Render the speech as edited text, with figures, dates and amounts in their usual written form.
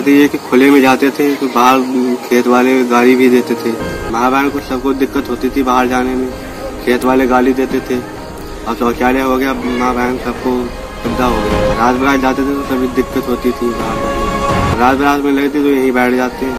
तो ये कि खुले में जाते थे तो बाहर खेत वाले गाली भी देते थे। माँ बहन को सबको दिक्कत होती थी बाहर जाने में, खेत वाले गाली देते थे। अब शौचालय हो गया, माँ बहन सबको सुविधा हो गया। रात बरात जाते थे तो सभी दिक्कत होती थी बाहर जाने में। रात बरात में लगती तो यहीं बैठ जाते।